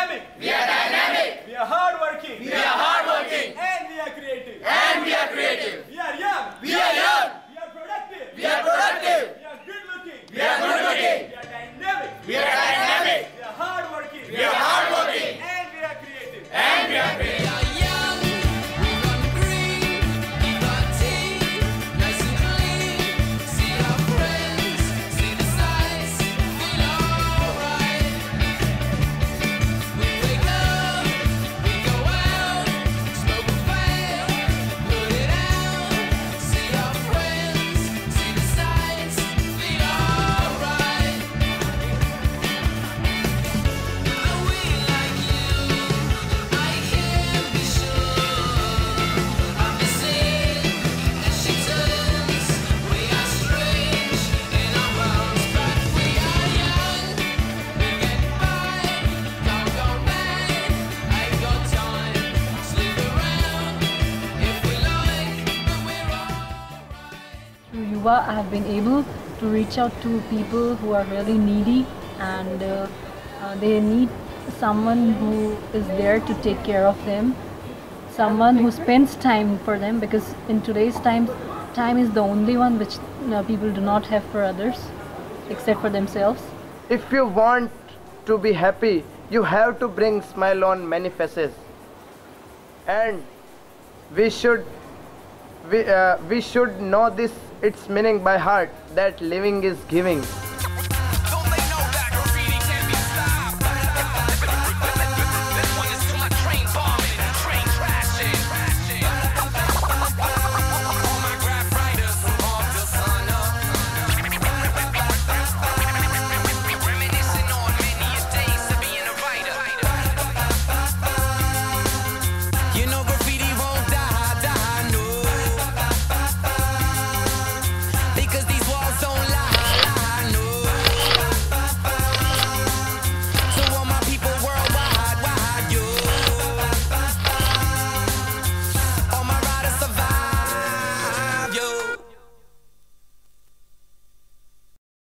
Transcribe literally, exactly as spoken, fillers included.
We are dynamic. We are hardworking. We are hardworking. And we are creative. And we are creative. We are young. We are young. We are productive. We are productive. We are good looking. We are good looking. We are dynamic. We are dynamic. We are hardworking. We are hardworking. And we are creative. And we are creative. Through Yuva, I have been able to reach out to people who are really needy, and uh, uh, they need someone who is there to take care of them, someone who spends time for them, because in today's time, time is the only one which uh, people do not have for others except for themselves. If you want to be happy, you have to bring smile on many faces, and we should we, uh, we should know this its meaning by heart, that living is giving.